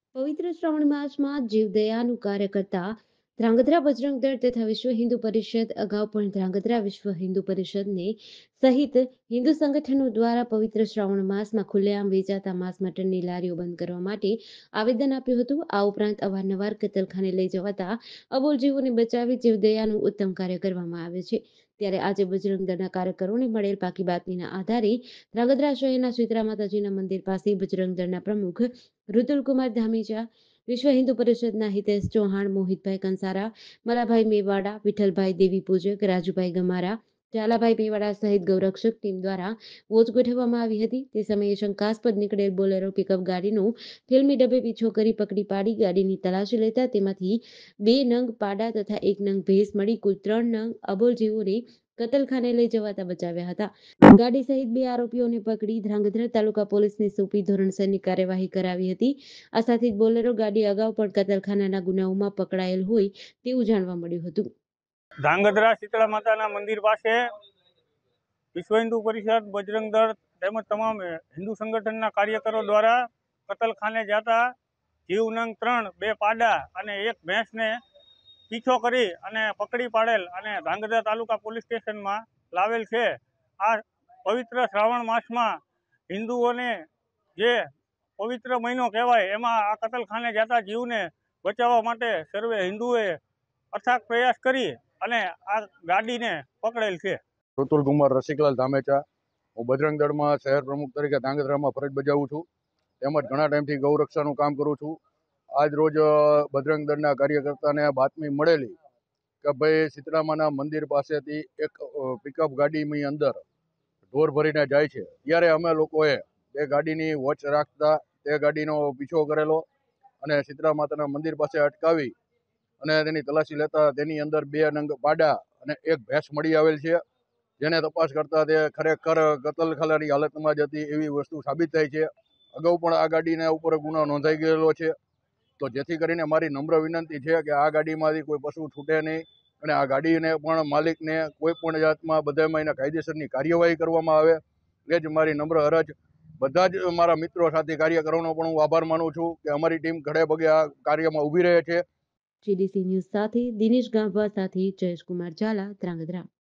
પવિત્ર શ્રાવણ માસમાં જીવદયાનું કાર્ય કરતા ધ્રાંગધ્રા બજરંગ દળ તથા વિશ્વ હિન્દુ પરિષદ અગાઉ પણ ધ્રાંગધ્રા વિશ્વ હિન્દુ પરિષદને સહિત હિન્દુ સંગઠનો દ્વારા પવિત્ર શ્રાવણ માસમાં ખુલ્લેઆમ વેચાતા માંસ મટનની લારીઓ બંધ કરવા માટે આવેદન આપ્યું હતું. આ ઉપરાંત અવારનવાર કતલખાને લઈ જવાતા અબોલ જીવોને બચાવી જીવદયાનું ઉત્તમ કાર્ય કરવામાં આવે છે. ત્યારે આજે બજરંગ દળના કાર્યકરોને મળેલ પાકી બાતમીના આધારે ધ્રાંગધ્રા શહેરના શીતળા માતાજીના મંદિર પાસે બજરંગ દળના પ્રમુખ ઋતુલકુમાર ધામીજા, વિશ્વ હિન્દુ પરિષદના હિતેશ ચૌહાણ, મોહિતભાઈ કંસારા, મલાભાઈ મેવાડા, વિઠ્ઠલભાઈ દેવી પૂજક, રાજુભાઈ ગમારા, ઝાલાભાઈ મેવાડા સહિત ગૌરક્ષક ટીમ દ્વારા વોચ ગોઠવવામાં આવી હતી. તે સમયે શંકાસ્પદ નીકળેલ બોલેરો પિકઅપ ગાડીનો ફિલ્મી ડબ્બે પીછો કરી પકડી પાડી ગાડીની તલાશી લેતા તેમાંથી 2 નંગ પાડા તથા 1 નંગ ભેંસ મળી કુલ 3 નંગ અબોલ જીવોને કતલખાને લઈ જવાતા બચાવ્યા હતા. ગાડી સહિત 2 આરોપીઓને પકડી ધ્રાંગધ્રા તાલુકા પોલીસને સોંપી ધોરણસરની કાર્યવાહી કરાવી હતી. આ સાથે જ બોલેરો ગાડી અગાઉ પણ કતલખાનાના ગુનાઓમાં પકડાયેલ હોય તેવું જાણવા મળ્યું હતું. ધ્રાંગધ્રા શીતળા માતાના મંદિર પાસે વિશ્વ હિન્દુ પરિષદ, બજરંગ દળ તેમજ તમામ હિન્દુ સંગઠનના કાર્યકરો દ્વારા કતલખાને જતા જીવ નંગ 3, 2 પાડા અને 1 ભેંસને પીછો કરી અને પકડી પાડેલ અને ધ્રાંગધ્રા તાલુકા પોલીસ સ્ટેશનમાં લાવેલ છે. આ પવિત્ર શ્રાવણ માસમાં હિન્દુઓને જે પવિત્ર મહિનો કહેવાય એમાં આ કતલખાને જતા જીવને બચાવવા માટે સર્વે હિન્દુએ અથાગ પ્રયાસ કરી અને આ ગાડીને પકડેલ છે. ઋતુલકુમાર રસિકલાલ ધામેચા. હું બજરંગ દળમાં શહેર પ્રમુખ તરીકે ધ્રાંગધ્રામાં ફરજ બજાવું છું. તેમજ ઘણા ટાઈમથી ગૌરક્ષાનું કામ કરું છું. આજ રોજ બજરંગ દળના કાર્યકર્તાને બાતમી મળેલી કે ભાઈ શીતળામાના મંદિર પાસેથી એક પિકઅપ ગાડીની અંદર ઢોર ભરીને જાય છે. ત્યારે અમે લોકોએ એ ગાડીની વોચ રાખતા તે ગાડીનો પીછો કરેલો અને શીતળા માતાના મંદિર પાસે અટકાવી અને તેની તલાશી લેતા તેની અંદર 2 નંગ પાડા અને 1 ભેંસ મળી આવેલ છે. જેને તપાસ કરતા તે ખરેખર કતલખાનાની હાલતમાં જ હતી એવી વસ્તુ સાબિત થાય છે. અગાઉ પણ આ ગાડીના ઉપર ગુનો નોંધાઈ ગયેલો છે. તો જેથી કરીને મારી નમ્ર વિનંતી છે કે આ ગાડીમાંથી કોઈ પશુ છૂટે નહીં અને આ ગાડીને પણ માલિકને કોઈ પણ જાતમાં બધામાં એના કાયદેસરની કાર્યવાહી કરવામાં આવે એ જ મારી નમ્ર અરજ. બધા જ મારા મિત્રો સાથે કાર્યકરોનો પણ હું આભાર માનું છું કે અમારી ટીમ ઘડે પગે આ કાર્યમાં ઊભી રહે છે. જીડીસી ન્યૂઝ સાથે દિનેશ ગાંભા સાથે જયેશકુમાર ઝાલા, ધ્રાંગધ્રા.